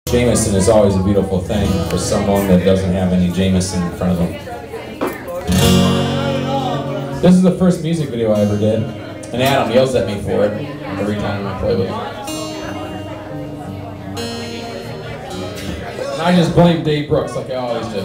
Jameson is always a beautiful thing for someone that doesn't have any Jameson in front of them. This is the first music video I ever did, and Adam yells at me for it every time I play with him. And I just blame Dave Brooks like I always do.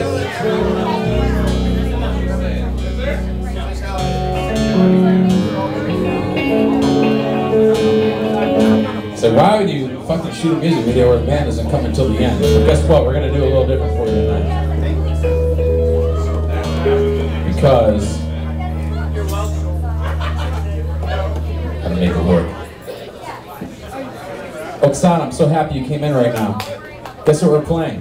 So why would you fucking shoot a music video where the band doesn't come until the end? Well, guess what? We're going to do a little different for you tonight. Because how to make it work. Oksana, I'm so happy you came in right now. Guess what we're playing?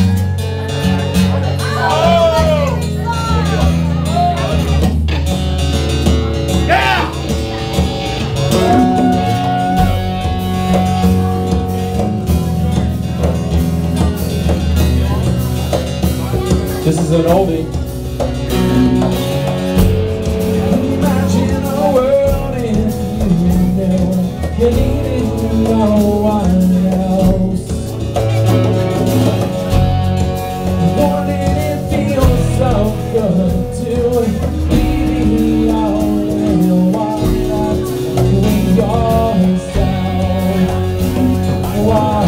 This is an oldie. Imagine a world in you needed no one else. Wouldn't it feel so good to be the only one left with yourself? Wow.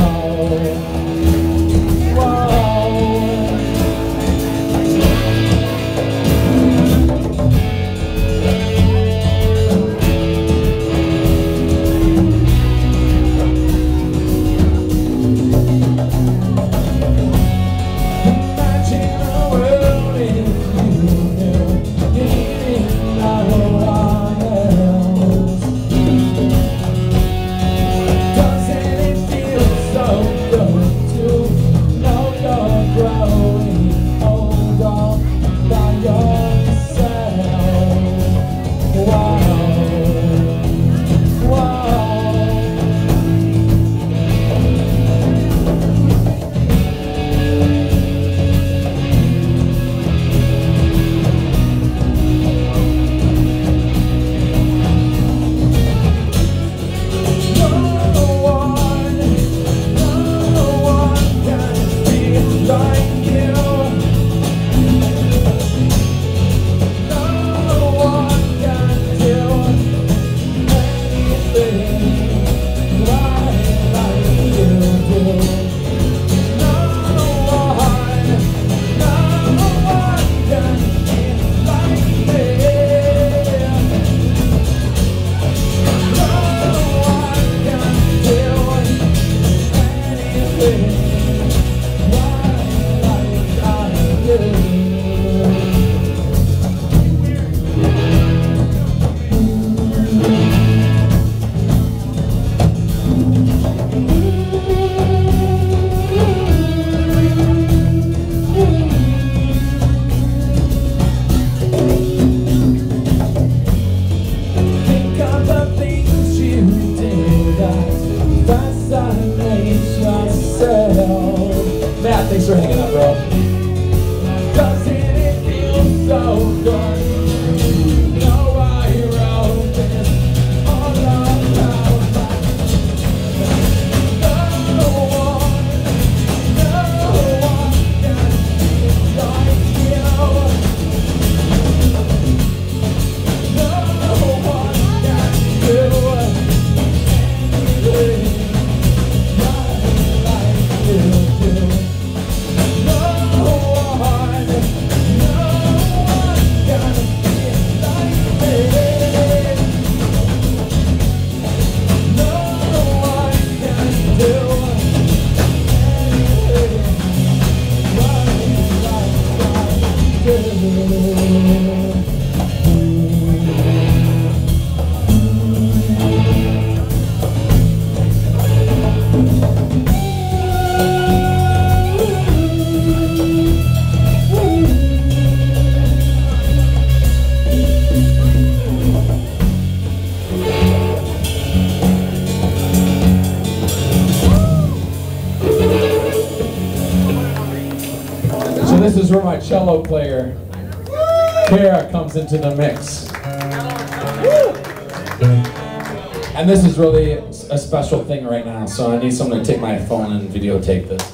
Matt, thanks for hanging out, bro. Doesn't it feel so good? You know why you wrote this all about no one can be like you. No one can do anything like you do. This is where my cello player, Kara, comes into the mix. And this is really a special thing right now, so I need someone to take my phone and videotape this.